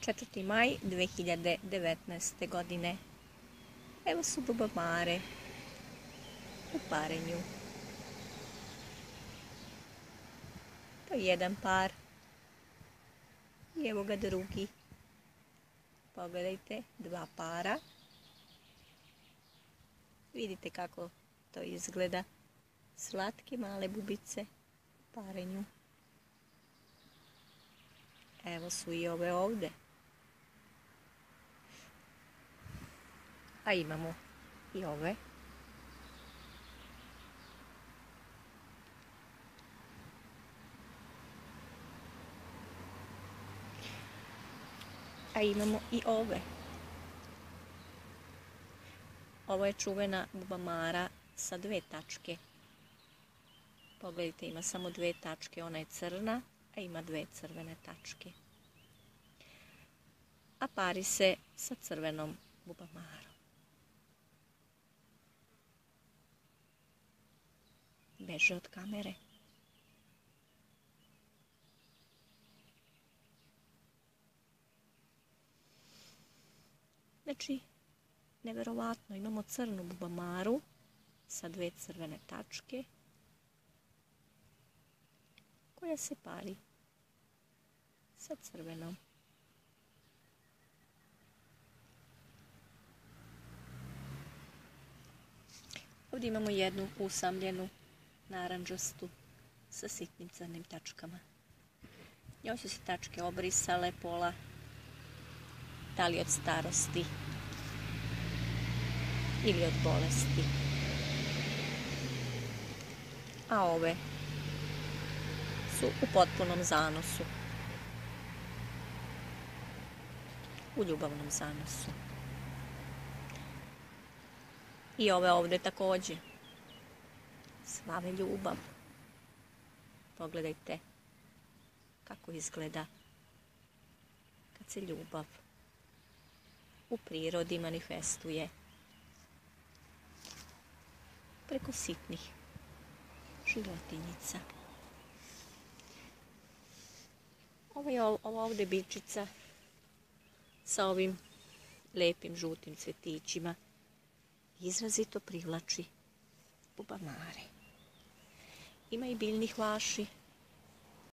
4. maj 2019. godine. Evo su bubamare u parenju. To je jedan par. I evo ga drugi. Pogledajte, 2 para. Vidite kako to izgleda. Slatke male bubice u parenju. Evo su i ove ovdje. A imamo i ove. A imamo i ove. Ovo je čuvena bubamara sa 2 tačke. Pogledajte, ima samo 2 tačke. Ona je crna, a ima 2 crvene tačke. A pari se sa crvenom bubamarom. Beže od kamere. Znači, neverovatno, imamo crnu bubamaru sa 2 crvene tačke koja se pari sa crvenom. Ovdje imamo jednu usamljenu narandžastu sa sitnim crnim tačkama. Njoj su se tačke obrisale pola, da li od starosti ili od bolesti. A ove su u potpunom zanosu. U ljubavnom zanosu. I ove ovdje također. Slave ljubav. Pogledajte kako izgleda kad se ljubav u prirodi manifestuje preko sitnih životinjica. Ova ovdje bičica sa ovim lijepim žutim cvjetićima izrazito privlači bubamare. Ima i biljnih vaši